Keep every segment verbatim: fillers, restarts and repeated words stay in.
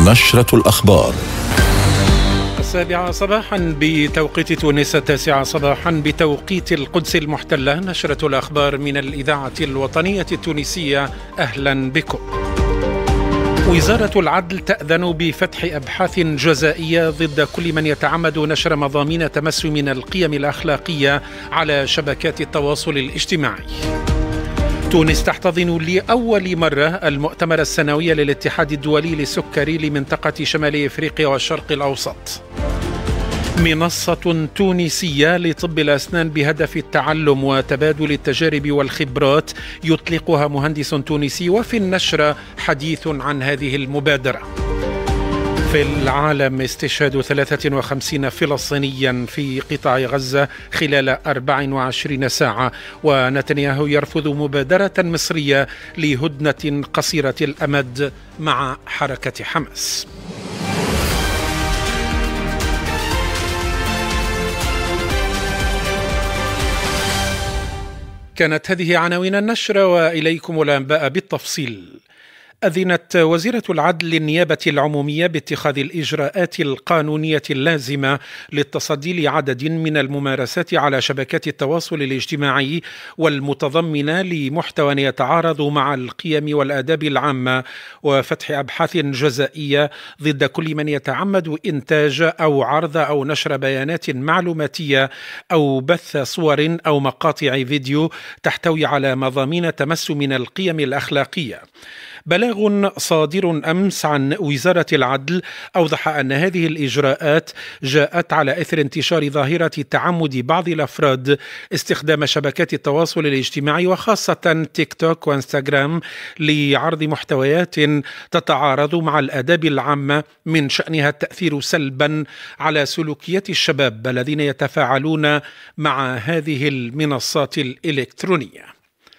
نشرة الأخبار السابعة صباحا بتوقيت تونس، التاسعة صباحا بتوقيت القدس المحتلة. نشرة الأخبار من الإذاعة الوطنية التونسية، أهلا بكم. وزارة العدل تأذن بفتح أبحاث جزائية ضد كل من يتعمد نشر مضامين تمس من القيم الأخلاقية على شبكات التواصل الاجتماعي. تونس تحتضن لأول مرة المؤتمر السنوي للاتحاد الدولي للسكري لمنطقة شمال إفريقيا والشرق الأوسط. منصة تونسية لطب الأسنان بهدف التعلم وتبادل التجارب والخبرات يطلقها مهندس تونسي، وفي النشرة حديث عن هذه المبادرة. في العالم، استشهاد ثلاثة وخمسين فلسطينيا في قطاع غزة خلال أربع وعشرين ساعة، ونتنياهو يرفض مبادرة مصرية لهدنة قصيرة الأمد مع حركة حماس. كانت هذه عناوين النشرة، وإليكم الأنباء بالتفصيل. أذنت وزيرة العدل للنيابة العمومية باتخاذ الإجراءات القانونية اللازمة للتصدي لعدد من الممارسات على شبكات التواصل الاجتماعي والمتضمنة لمحتوى يتعارض مع القيم والآداب العامة، وفتح أبحاث جزائية ضد كل من يتعمد إنتاج أو عرض أو نشر بيانات معلوماتية أو بث صور أو مقاطع فيديو تحتوي على مضامين تمس من القيم الأخلاقية. بلاغ صادر أمس عن وزارة العدل أوضح أن هذه الإجراءات جاءت على إثر انتشار ظاهرة تعمد بعض الأفراد استخدام شبكات التواصل الاجتماعي وخاصة تيك توك وانستغرام لعرض محتويات تتعارض مع الآداب العامة من شأنها التأثير سلبا على سلوكيات الشباب الذين يتفاعلون مع هذه المنصات الإلكترونية.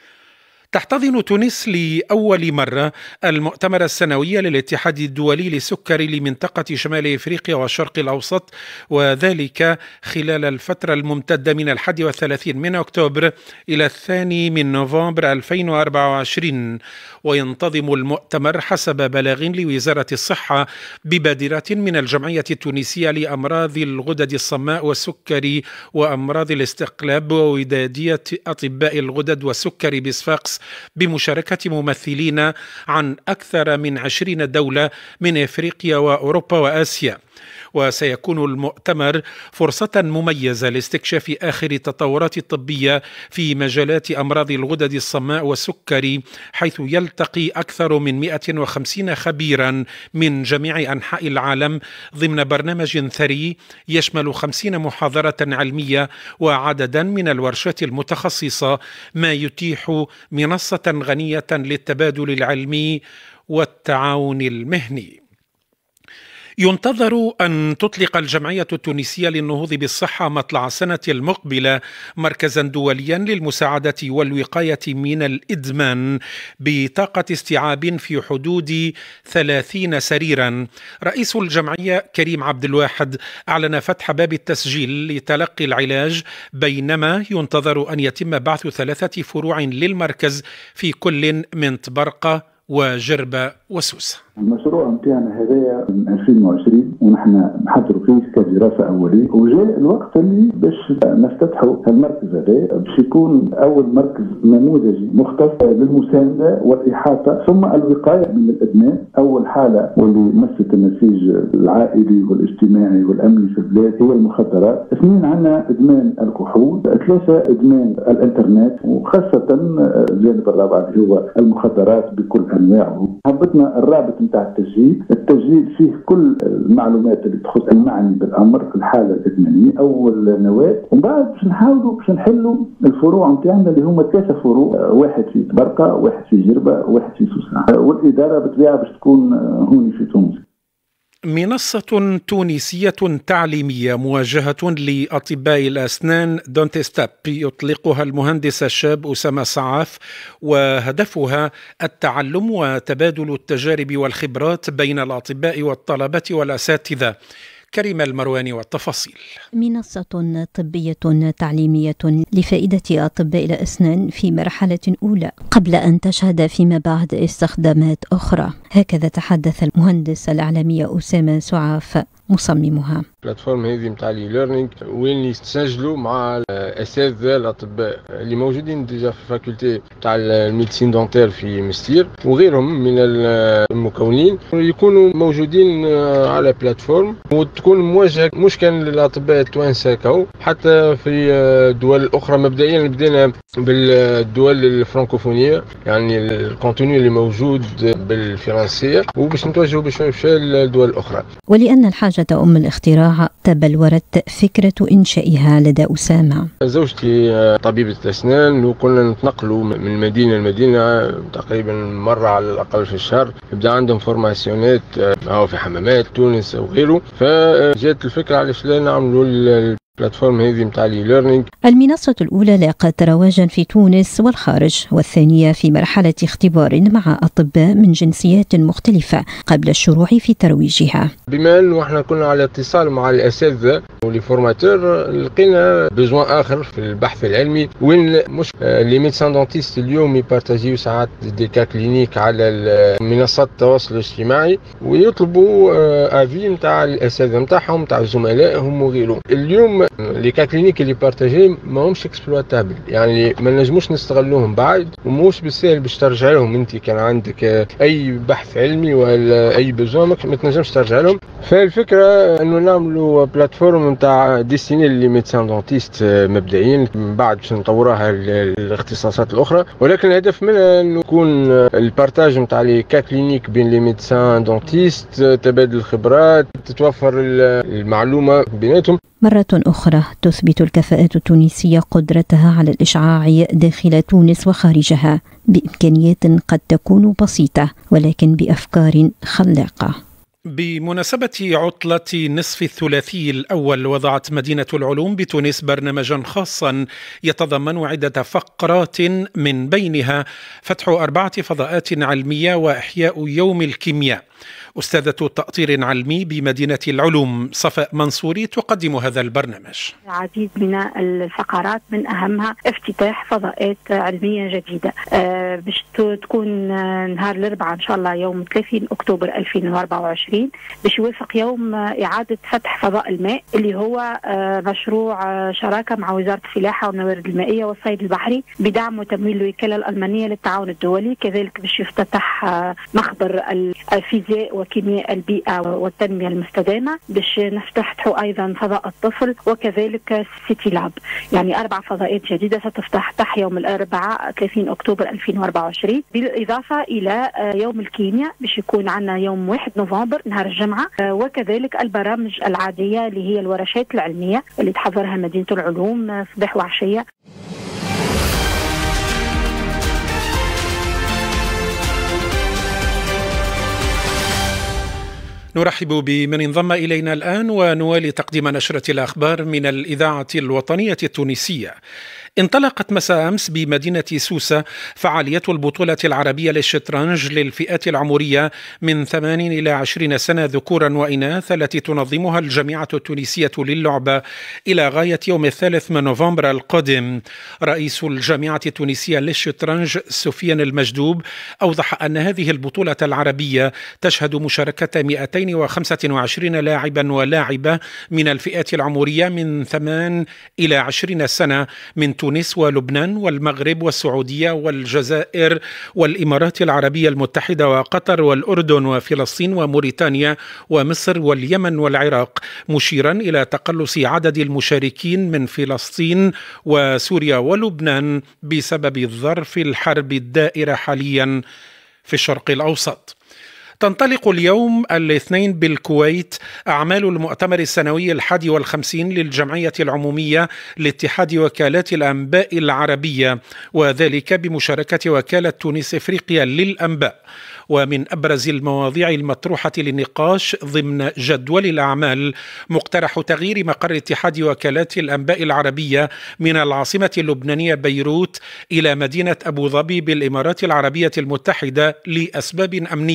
تحتضن تونس لأول مرة المؤتمر السنوي للاتحاد الدولي للسكري لمنطقة شمال إفريقيا والشرق الأوسط، وذلك خلال الفترة الممتدة من الحادي والثلاثين من أكتوبر إلى الثاني من نوفمبر ألفين وأربعة وعشرين. وينتظم المؤتمر حسب بلاغ لوزارة الصحة ببادرة من الجمعية التونسية لأمراض الغدد الصماء والسكري وأمراض الاستقلاب وودادية أطباء الغدد والسكري بصفاقس، بمشاركة ممثلين عن أكثر من عشرين دولة من إفريقيا وأوروبا وآسيا. وسيكون المؤتمر فرصة مميزة لاستكشاف آخر التطورات الطبية في مجالات أمراض الغدد الصماء والسكري، حيث يلتقي أكثر من مئة وخمسين خبيرا من جميع أنحاء العالم ضمن برنامج ثري يشمل خمسين محاضرة علمية وعددا من الورشات المتخصصة، ما يتيح منصة غنية للتبادل العلمي والتعاون المهني. ينتظر أن تطلق الجمعية التونسية للنهوض بالصحة مطلع السنة المقبلة مركزا دوليا للمساعدة والوقاية من الإدمان بطاقة استيعاب في حدود ثلاثين سريرا. رئيس الجمعية كريم عبد الواحد أعلن فتح باب التسجيل لتلقي العلاج، بينما ينتظر أن يتم بعث ثلاثة فروع للمركز في كل من طبرقة وجربة وسوسة. المشروع متاعنا هذايا من ألفين وعشرين ونحن نحضروا فيه كدراسة أولية، وجاء الوقت اللي باش نفتتحوا المركز هذا باش يكون أول مركز نموذجي مختص للمساندة والإحاطة ثم الوقاية من الإدمان. أول حالة واللي مست النسيج العائلي والاجتماعي والأمني في البلاد هي المخدرات. اثنين عندنا إدمان الكحول، ثلاثة إدمان الإنترنت، وخاصة الجانب الرابع اللي هو المخدرات بكل أنواعه. هبطنا الرابط نتاع التسجيل، التسجيل فيه كل المعلومات اللي تخص المعني بالامر في الحاله الادمانيه اول نواه، ومن بعد باش نحاولوا باش نحلوا الفروع نتاعنا اللي هما ثلاثه فروع، واحد في تبرقه، واحد في جربه، واحد في سوسه، والاداره بالطبيعه باش تكون هوني في تونس. منصة تونسية تعليمية موجهة لأطباء الأسنان دونتستاب يطلقها المهندس الشاب أسامة صعاف، وهدفها التعلم وتبادل التجارب والخبرات بين الأطباء والطلبة والأساتذة. كريمة المرواني والتفاصيل. منصة طبية تعليمية لفائدة أطباء الأسنان في مرحلة أولى قبل أن تشهد فيما بعد استخدامات أخرى، هكذا تحدث المهندس الإعلامي أسامة سعاف مصممها. البلاتفورم هذه نتاع لي ليرنينغ وين يستسجلوا مع الاساتذه الاطباء اللي موجودين ديجا في الفاكولتي نتاع الميديسين دونتير في مستير وغيرهم من المكونين يكونوا موجودين على بلاتفورم وتكون موجهه مش كان للاطباء التوانسه كاو، حتى في الدول الاخرى. مبدئيا بدينا بالدول الفرنكوفونيه، يعني الكونتوني اللي موجود بالفرنسيه، وباش نتوجهوا بشوي بشوي للدول الاخرى. ولأن الحاجة أم الاختراع تبلورت فكرة إنشائها لدى أسامة. زوجتي طبيبة أسنان وكنا نتنقلوا من مدينة لمدينة تقريبا مرة على الأقل في الشهر، يبدأ عندهم فورماسيونات أو في حمامات تونس أو غيره، فجاءت الفكرة علاش لا نعملوا البلاتفورم هذه نتاع لي ليرنينغ. المنصة الأولى لاقت رواجا في تونس والخارج، والثانية في مرحلة اختبار مع أطباء من جنسيات مختلفة قبل الشروع في ترويجها. بما أنه احنا كنا على اتصال مع الأساتذة واللي فورماتور، لقينا بزوان آخر في البحث العلمي وين مش لي ميدسان دونتيست اليوم يبارتاجيو ساعات دي كا كلينيك على منصات التواصل الاجتماعي ويطلبوا افي نتاع الأساتذة نتاعهم نتاع زملائهم وغيره. اليوم لي كا كلينيك اللي بارتاجي ما همش اكسبلواتابل، يعني ما نجموش نستغلوهم بعد، وموش بالسهل باش ترجع لهم. انت كان عندك اي بحث علمي ولا اي بزوان ما تنجمش ترجع لهم. فالفكره انه نعملوا بلاتفورم نتاع ديستيني لي ميدسان دونتيست مبدئيا، من بعد باش نطوروها للاختصاصات الاخرى، ولكن الهدف منها انه يكون البارتاج نتاع لي كا كلينيك بين لي ميدسان دونتيست، تبادل الخبرات، تتوفر المعلومه بيناتهم. مرة أخرى تثبت الكفاءات التونسية قدرتها على الإشعاع داخل تونس وخارجها بإمكانيات قد تكون بسيطة ولكن بأفكار خلاقة. بمناسبة عطلة نصف الثلاثي الأول، وضعت مدينة العلوم بتونس برنامجا خاصا يتضمن عدة فقرات، من بينها فتح أربعة فضاءات علمية وإحياء يوم الكيمياء. أستاذة تأطير علمي بمدينة العلوم صفاء منصوري تقدم هذا البرنامج. العديد من الفقرات، من أهمها افتتاح فضاءات علمية جديدة آه باش تكون نهار الأربعاء إن شاء الله يوم ثلاثين أكتوبر ألفين وأربعة وعشرين، باش يوافق يوم إعادة فتح فضاء الماء اللي هو آه مشروع آه شراكة مع وزارة الفلاحة والموارد المائية والصيد البحري بدعم وتمويل الوكالة الألمانية للتعاون الدولي. كذلك باش يفتتح آه مخبر الفيزياء وكيمياء البيئة والتنمية المستدامة، باش نفتحوا أيضا فضاء الطفل، وكذلك سيتي لاب. يعني أربع فضاءات جديدة ستفتح يوم الأربعاء ثلاثين أكتوبر ألفين وأربعة وعشرين، بالإضافة إلى يوم الكيمياء باش يكون عندنا يوم واحد نوفمبر نهار الجمعة، وكذلك البرامج العادية اللي هي الورشات العلمية اللي تحضرها مدينة العلوم صباح وعشية. نرحب بمن انضم إلينا الآن ونوالي تقديم نشرة الأخبار من الإذاعة الوطنية التونسية. انطلقت مساء أمس بمدينة سوسة فعالية البطولة العربية للشطرنج للفئات العمرية من ثمان إلى عشرين سنة ذكورا وإناث، التي تنظمها الجامعة التونسية للعبة إلى غاية يوم الثالث من نوفمبر القادم. رئيس الجامعة التونسية للشطرنج سفيان المجدوب أوضح أن هذه البطولة العربية تشهد مشاركة مئتين وخمسة وعشرين لاعبا ولاعبة من الفئات العمرية من ثمان إلى عشرين سنة من تونس ولبنان والمغرب والسعودية والجزائر والإمارات العربية المتحدة وقطر والأردن وفلسطين وموريتانيا ومصر واليمن والعراق، مشيرا إلى تقلص عدد المشاركين من فلسطين وسوريا ولبنان بسبب الظرف الحرب الدائرة حاليا في الشرق الأوسط. تنطلق اليوم الاثنين بالكويت أعمال المؤتمر السنوي الحادي والخمسين للجمعية العمومية لاتحاد وكالات الأنباء العربية، وذلك بمشاركة وكالة تونس إفريقيا للأنباء. ومن أبرز المواضيع المطروحة للنقاش ضمن جدول الأعمال مقترح تغيير مقر اتحاد وكالات الأنباء العربية من العاصمة اللبنانية بيروت إلى مدينة أبو ظبي بالإمارات العربية المتحدة لأسباب أمنية،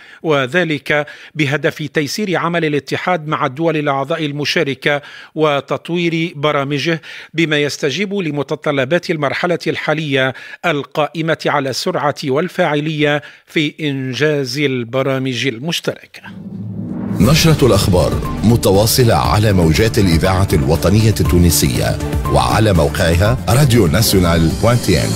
وذلك بهدف تيسير عمل الاتحاد مع الدول الأعضاء المشاركة وتطوير برامجه بما يستجيب لمتطلبات المرحلة الحالية القائمة على السرعة والفاعلية في إنجاز البرامج المشتركة. نشرة الأخبار متواصلة على موجات الإذاعة الوطنية التونسية وعلى موقعها راديو ناسيونال دوت تي ان.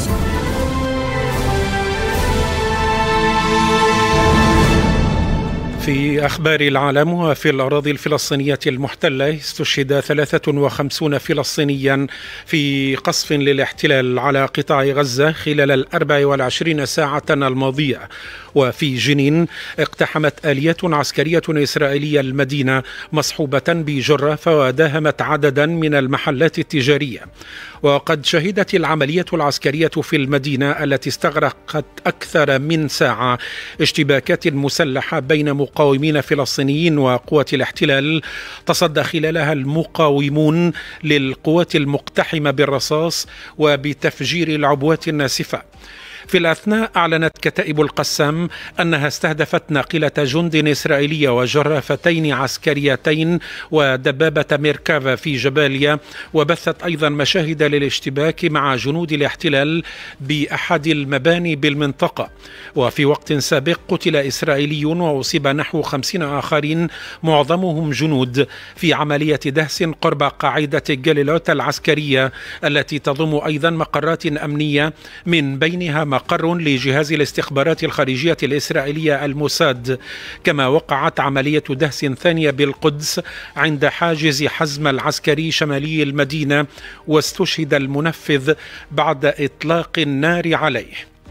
في أخبار العالم، وفي الأراضي الفلسطينية المحتلة استشهد ثلاثة وخمسين فلسطينيا في قصف للاحتلال على قطاع غزة خلال الأربع والعشرين ساعة الماضية. وفي جنين اقتحمت آلية عسكرية إسرائيلية المدينة مصحوبة بجرافة وداهمت عددا من المحلات التجارية. وقد شهدت العملية العسكرية في المدينة التي استغرقت أكثر من ساعة اشتباكات مسلحة بين مقاومين فلسطينيين وقوات الاحتلال، تصدى خلالها المقاومون للقوات المقتحمة بالرصاص وبتفجير العبوات الناسفة. في الأثناء أعلنت كتائب القسام أنها استهدفت ناقلة جند إسرائيلية وجرافتين عسكريتين ودبابة ميركافا في جباليا، وبثت أيضا مشاهد للاشتباك مع جنود الاحتلال بأحد المباني بالمنطقة. وفي وقت سابق قتل إسرائيلي وأصيب نحو خمسين آخرين معظمهم جنود في عملية دهس قرب قاعدة جاليلوت العسكرية التي تضم أيضا مقرات أمنية، من بينها مقر لجهاز الاستخبارات الخارجية الإسرائيلية الموساد. كما وقعت عملية دهس ثانية بالقدس عند حاجز حزم العسكري شمالي المدينة، واستشهد المنفذ بعد إطلاق النار عليه.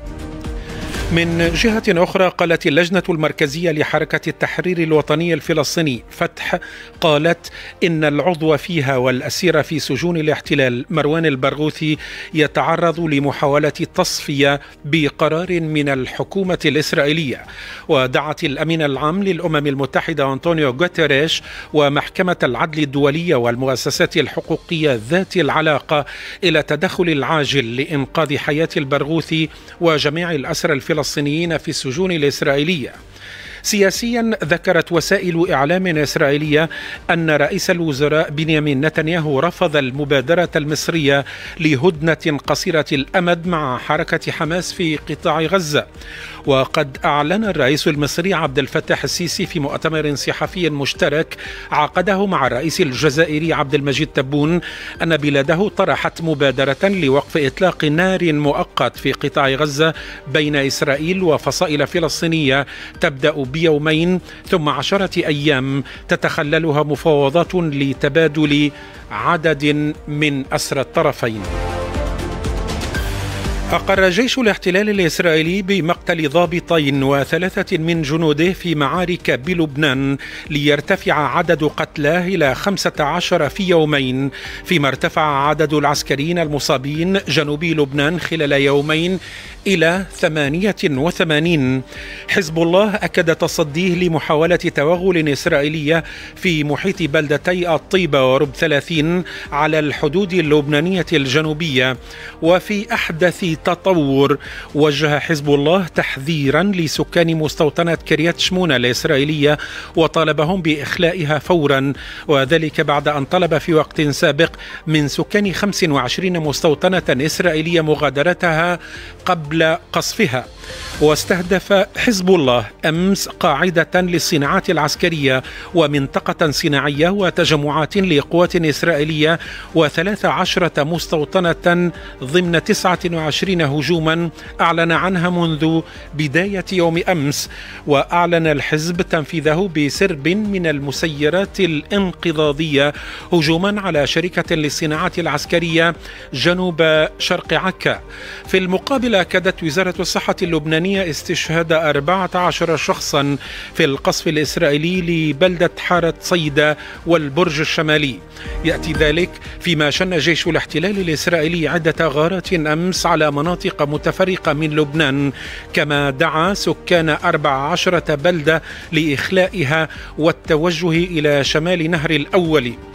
من جهة أخرى، قالت اللجنة المركزية لحركة التحرير الوطني الفلسطيني فتح قالت إن العضو فيها والأسير في سجون الاحتلال مروان البرغوثي يتعرض لمحاولة تصفية بقرار من الحكومة الإسرائيلية. ودعت الأمين العام للأمم المتحدة أنطونيو غوتيريش ومحكمة العدل الدولية والمؤسسات الحقوقية ذات العلاقة إلى التدخل العاجل لإنقاذ حياة البرغوثي وجميع الأسرى الفلسطينيين الفلسطينيين في السجون الإسرائيلية. سياسيا، ذكرت وسائل إعلام إسرائيلية أن رئيس الوزراء بنيامين نتنياهو رفض المبادرة المصرية لهدنة قصيرة الأمد مع حركة حماس في قطاع غزة. وقد أعلن الرئيس المصري عبد الفتاح السيسي في مؤتمر صحفي مشترك عقده مع الرئيس الجزائري عبد المجيد تبون أن بلاده طرحت مبادرة لوقف إطلاق نار مؤقت في قطاع غزة بين إسرائيل وفصائل فلسطينية تبدأ بيومين ثم عشرة أيام تتخللها مفاوضات لتبادل عدد من أسرى الطرفين. أقر جيش الاحتلال الإسرائيلي بمقتل ضابطين وثلاثة من جنوده في معارك بلبنان ليرتفع عدد قتلاه إلى خمسة عشر في يومين، فيما ارتفع عدد العسكريين المصابين جنوبي لبنان خلال يومين إلى ثمانية وثمانين. حزب الله أكد تصديه لمحاولة توغل إسرائيلية في محيط بلدتي الطيبة ورب ثلاثين على الحدود اللبنانية الجنوبية. وفي أحدث تطور، وجه حزب الله تحذيرا لسكان مستوطنة كريات شمونة الإسرائيلية وطالبهم بإخلائها فورا، وذلك بعد أن طلب في وقت سابق من سكان خمس وعشرين مستوطنة إسرائيلية مغادرتها قبل قصفها. واستهدف حزب الله أمس قاعدة للصناعات العسكرية ومنطقة صناعية وتجمعات لقوات إسرائيلية وثلاث عشرة مستوطنة ضمن تسعة وعشرين هجوما أعلن عنها منذ بداية يوم أمس. وأعلن الحزب تنفيذه بسرب من المسيرات الانقضاضية هجوما على شركة للصناعات العسكرية جنوب شرق عكا. في المقابل، أكدت وزارة الصحة اللبنانية استشهاد أربعة عشر شخصا في القصف الإسرائيلي لبلدة حارة صيدا والبرج الشمالي. يأتي ذلك فيما شن جيش الاحتلال الإسرائيلي عدة غارات أمس على مناطق متفرقة من لبنان، كما دعا سكان أربع عشرة بلدة لإخلائها والتوجه إلى شمال نهر الأول.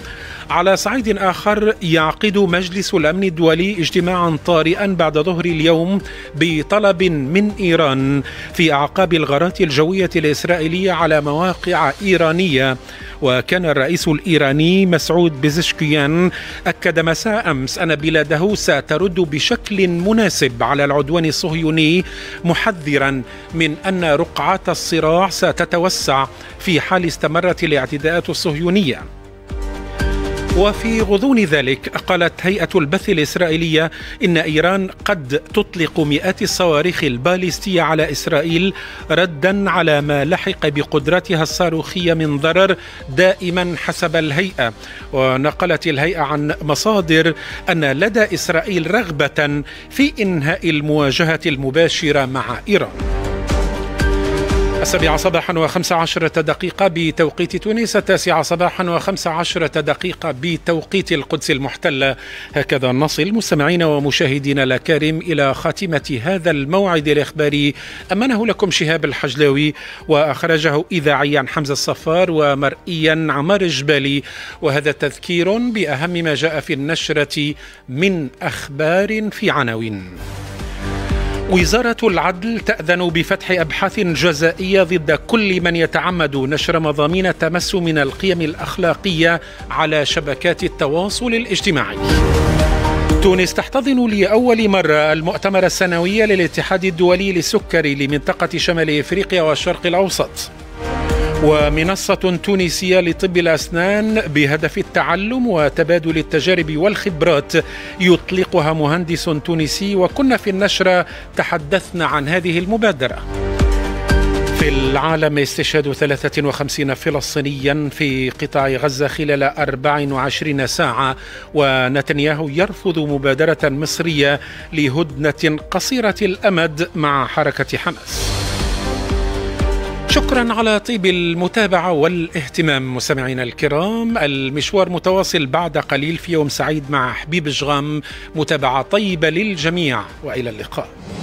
على صعيد آخر، يعقد مجلس الأمن الدولي اجتماعا طارئا بعد ظهر اليوم بطلب من إيران في أعقاب الغارات الجوية الإسرائيلية على مواقع إيرانية. وكان الرئيس الإيراني مسعود بزشكيان أكد مساء أمس أن بلاده سترد بشكل مناسب على العدوان الصهيوني، محذرا من أن رقعات الصراع ستتوسع في حال استمرت الاعتداءات الصهيونية. وفي غضون ذلك، قالت هيئة البث الإسرائيلية إن إيران قد تطلق مئات الصواريخ الباليستية على إسرائيل ردا على ما لحق بقدرتها الصاروخية من ضرر، دائما حسب الهيئة. ونقلت الهيئة عن مصادر أن لدى إسرائيل رغبة في إنهاء المواجهة المباشرة مع إيران. السابعة صباحا وخمس عشرة دقيقة بتوقيت تونس، التاسعة صباحا وخمس عشرة دقيقة بتوقيت القدس المحتلة. هكذا نصل مستمعين ومشاهدينا الكرام إلى خاتمة هذا الموعد الإخباري، أمنه لكم شهاب الحجلاوي وأخرجه إذاعيا حمزة الصفار ومرئيا عمار الجبالي. وهذا تذكير بأهم ما جاء في النشرة من أخبار في عناوين. وزارة العدل تأذن بفتح أبحاث جزائية ضد كل من يتعمد نشر مضامين تمس من القيم الأخلاقية على شبكات التواصل الاجتماعي. تونس تحتضن لأول مرة المؤتمر السنوي للاتحاد الدولي للسكري لمنطقة شمال إفريقيا والشرق الأوسط. ومنصة تونسية لطب الأسنان بهدف التعلم وتبادل التجارب والخبرات يطلقها مهندس تونسي، وكنا في النشرة تحدثنا عن هذه المبادرة. في العالم، استشهاد ثلاثة وخمسين فلسطينيا في قطاع غزة خلال أربع وعشرين ساعة، ونتنياهو يرفض مبادرة مصرية لهدنة قصيرة الأمد مع حركة حماس. شكرا على طيب المتابعة والاهتمام مستمعينا الكرام. المشوار متواصل بعد قليل في يوم سعيد مع حبيب جغام. متابعة طيبة للجميع وإلى اللقاء.